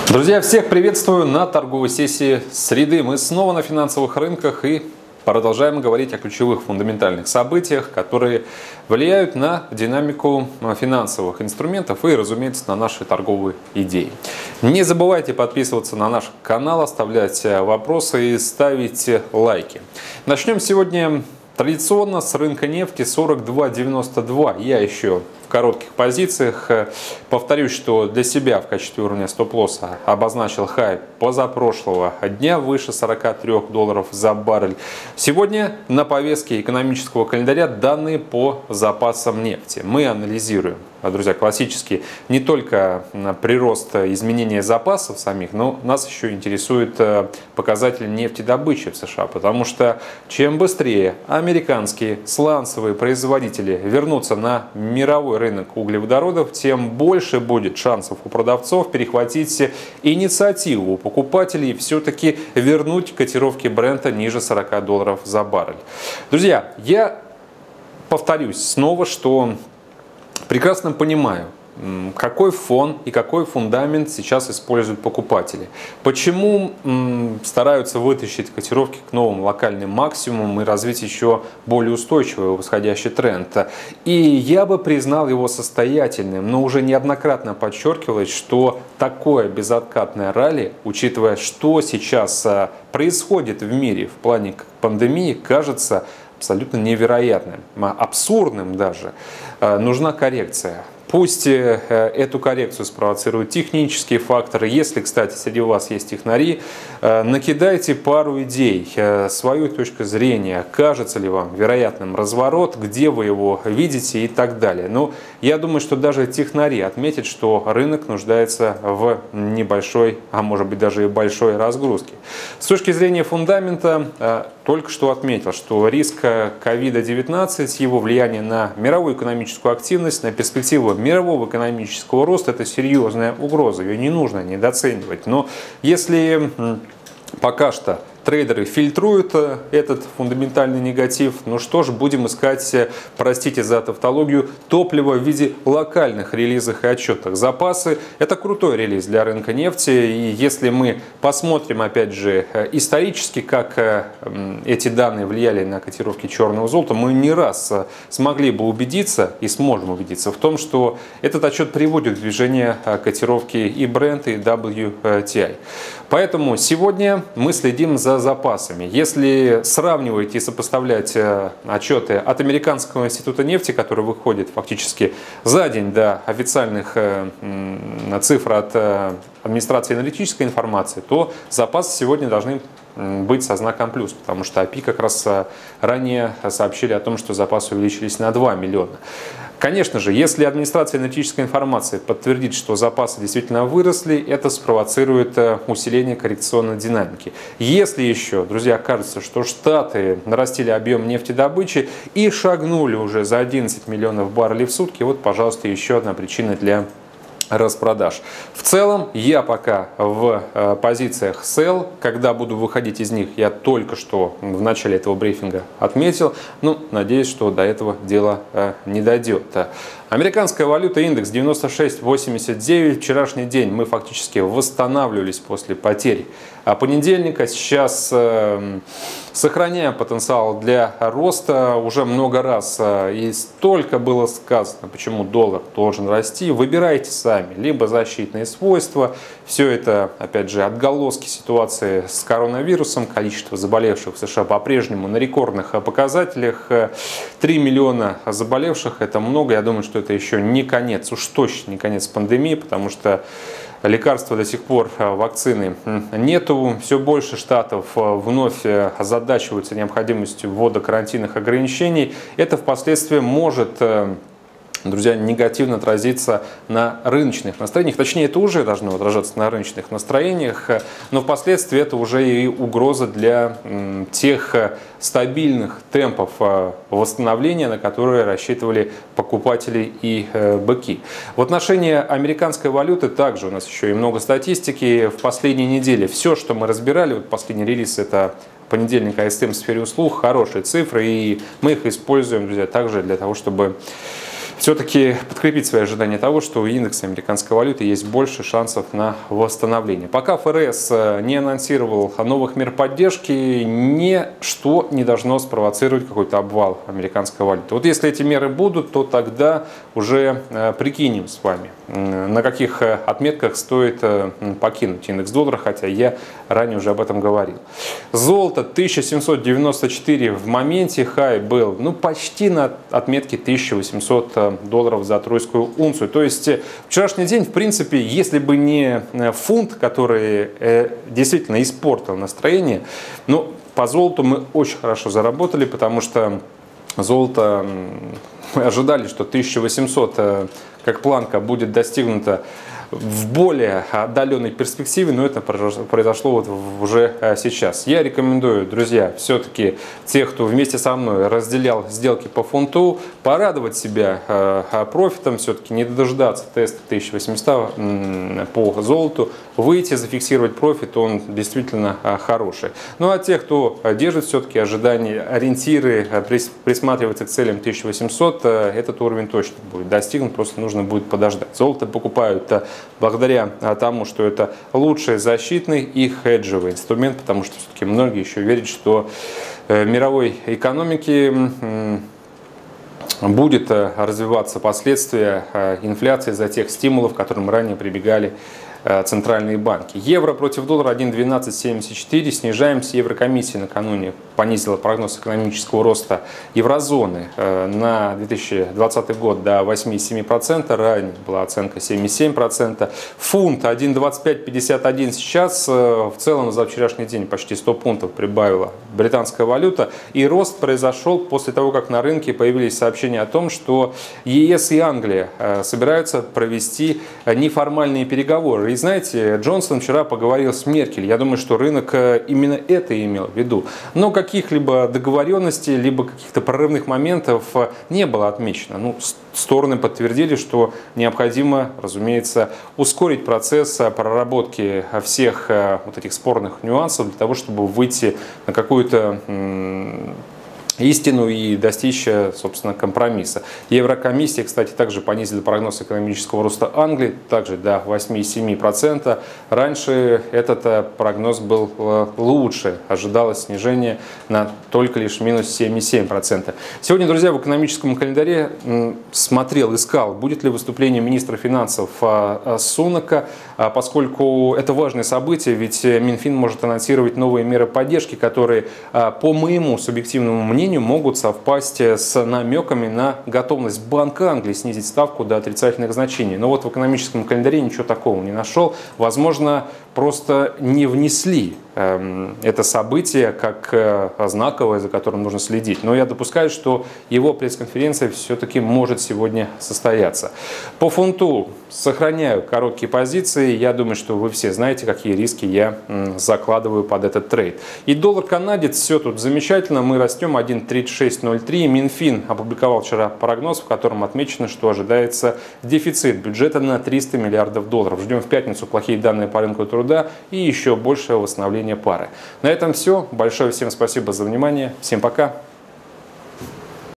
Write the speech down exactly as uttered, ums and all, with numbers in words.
Друзья, всех приветствую на торговой сессии среды. Мы снова на финансовых рынках и продолжаем говорить о ключевых фундаментальных событиях, которые влияют на динамику финансовых инструментов и, разумеется, на наши торговые идеи. Не забывайте подписываться на наш канал, оставлять вопросы и ставить лайки. Начнем сегодня традиционно с рынка нефти сорок два девяносто два. Я еще в коротких позициях. Повторюсь, что для себя в качестве уровня стоп-лосса обозначил хай позапрошлого дня выше сорока трёх долларов за баррель. Сегодня на повестке экономического календаря данные по запасам нефти. Мы анализируем, друзья, классически не только прирост изменения запасов самих, но нас еще интересует показатель нефтедобычи в США, потому что чем быстрее американские сланцевые производители вернутся на мировой рынок углеводородов, тем больше будет шансов у продавцов перехватить инициативу у покупателей и все-таки вернуть котировки Брента ниже сорока долларов за баррель. Друзья, я повторюсь снова, что прекрасно понимаю, какой фон и какой фундамент сейчас используют покупатели. Почему м, стараются вытащить котировки к новым локальным максимумам и развить еще более устойчивый восходящий тренд. И я бы признал его состоятельным, но уже неоднократно подчеркивалось, что такое безоткатное ралли, учитывая, что сейчас происходит в мире в плане пандемии, кажется абсолютно невероятным, абсурдным даже. Нужна коррекция. Пусть эту коррекцию спровоцируют технические факторы. Если, кстати, среди вас есть технари, накидайте пару идей, свою точку зрения, кажется ли вам вероятным разворот, где вы его видите и так далее. Но я думаю, что даже технари отметят, что рынок нуждается в небольшой, а может быть даже и большой разгрузке. С точки зрения фундамента, только что отметил, что риск ковид девятнадцать, его влияние на мировую экономическую активность, на перспективу мирового экономического роста — это серьезная угроза, ее не нужно недооценивать. Но если пока что трейдеры фильтруют этот фундаментальный негатив, ну что ж, будем искать, простите за тавтологию, топливо в виде локальных релизов и отчетов. Запасы — это крутой релиз для рынка нефти. И если мы посмотрим, опять же, исторически, как эти данные влияли на котировки черного золота, мы не раз смогли бы убедиться и сможем убедиться в том, что этот отчет приводит в движение котировки и Brent, и дабл ю ти ай. Поэтому сегодня мы следим за запасами. Если сравнивать и сопоставлять отчеты от Американского института нефти, который выходит фактически за день до официальных цифр от администрации аналитической информации, то запасы сегодня должны быть со знаком плюс, потому что эй пи как раз ранее сообщили о том, что запасы увеличились на два миллиона. Конечно же, если администрация аналитической информации подтвердит, что запасы действительно выросли, это спровоцирует усиление коррекционной динамики. Если еще, друзья, кажется, что Штаты нарастили объем нефтедобычи и шагнули уже за одиннадцать миллионов баррелей в сутки, вот, пожалуйста, еще одна причина для распродаж. В целом, я пока в э, позициях sell. Когда буду выходить из них, я только что в начале этого брифинга отметил. Ну, надеюсь, что до этого дело э, не дойдет. Американская валюта, индекс девяносто шесть восемьдесят девять. Вчерашний день мы фактически восстанавливались после потерь понедельника. Сейчас э, сохраняем потенциал для роста. Уже много раз э, и столько было сказано, почему доллар должен расти. Выбирайте сами. Либо защитные свойства. Все это, опять же, отголоски ситуации с коронавирусом. Количество заболевших в США по-прежнему на рекордных показателях. три миллиона заболевших — это много. Я думаю, что это еще не конец, уж точно не конец пандемии, потому что лекарства до сих пор, вакцины нету. Все больше штатов вновь озадачиваются необходимостью ввода карантинных ограничений. Это впоследствии может, друзья, негативно отразиться на рыночных настроениях. Точнее, это уже должно отражаться на рыночных настроениях, но впоследствии это уже и угроза для тех стабильных темпов восстановления, на которые рассчитывали покупатели и быки. В отношении американской валюты также у нас еще и много статистики. В последние недели все, что мы разбирали, вот последний релиз — это понедельник АСМ в сфере услуг, хорошие цифры, и мы их используем, друзья, также для того, чтобы все-таки подкрепить свои ожидания того, что у индекса американской валюты есть больше шансов на восстановление. Пока ФРС не анонсировал новых мер поддержки, ничто не должно спровоцировать какой-то обвал американской валюты. Вот если эти меры будут, то тогда уже прикинем с вами, на каких отметках стоит покинуть индекс доллара, хотя я ранее уже об этом говорил. Золото тысяча семьсот девяносто четыре в моменте, хай был ну, почти на отметке тысяча восемьсот долларов за тройскую унцию. То есть вчерашний день, в принципе, если бы не фунт, который э, действительно испортил настроение, ну, по золоту мы очень хорошо заработали, потому что золото, мы ожидали, что тысяча восемьсот э, как планка будет достигнута в более отдаленной перспективе, но это произошло вот уже сейчас. Я рекомендую, друзья, все-таки тех, кто вместе со мной разделял сделки по фунту, порадовать себя профитом, все-таки не дождаться теста тысяча восемьсот по золоту, выйти, зафиксировать профит, он действительно хороший. Ну а те, кто держит все-таки ожидания, ориентиры, присматривается к целям тысяча восемьсот, этот уровень точно будет достигнут, просто нужно будет подождать. Золото покупают благодаря тому, что это лучший защитный и хеджевый инструмент, потому что все-таки многие еще верят, что в мировой экономике будет развиваться последствия инфляции из-за тех стимулов, к которым ранее прибегали центральные банки. Евро против доллара один двенадцать семьдесят четыре. Снижаемся. Еврокомиссия накануне понизила прогноз экономического роста еврозоны на две тысячи двадцатый год до восемь и семь десятых процента. Ранее была оценка семь и семь десятых процента. Фунт один двадцать пять пятьдесят один сейчас. В целом за вчерашний день почти сто пунктов прибавила британская валюта. И рост произошел после того, как на рынке появились сообщения о том, что ЕС и Англия собираются провести неформальные переговоры. И знаете, Джонсон вчера поговорил с Меркель. Я думаю, что рынок именно это имел в виду. Но каких-либо договоренностей, либо каких-то прорывных моментов не было отмечено. Ну, стороны подтвердили, что необходимо, разумеется, ускорить процесс проработки всех вот этих спорных нюансов для того, чтобы выйти на какую-то истину и достичь, собственно, компромисса. Еврокомиссия, кстати, также понизила прогноз экономического роста Англии, также до восемь и семь десятых процента. Раньше этот прогноз был лучше, ожидалось снижение на только лишь минус семь и семь десятых процента. Сегодня, друзья, в экономическом календаре смотрел, искал, будет ли выступление министра финансов Сунака, поскольку это важное событие, ведь Минфин может анонсировать новые меры поддержки, которые, по моему субъективному мнению, могут совпасть с намеками на готовность Банка Англии снизить ставку до отрицательных значений. Но вот в экономическом календаре ничего такого не нашел. Возможно, просто не внесли это событие как знаковое, за которым нужно следить. Но я допускаю, что его пресс-конференция все-таки может сегодня состояться. По фунту сохраняю короткие позиции. Я думаю, что вы все знаете, какие риски я закладываю под этот трейд. И доллар-канадец, все тут замечательно. Мы растем один тридцать шесть ноль три. Минфин опубликовал вчера прогноз, в котором отмечено, что ожидается дефицит бюджета на триста миллиардов долларов. Ждем в пятницу плохие данные по рынку труда и еще большее восстановление пары. На этом все. Большое всем спасибо за внимание. Всем пока.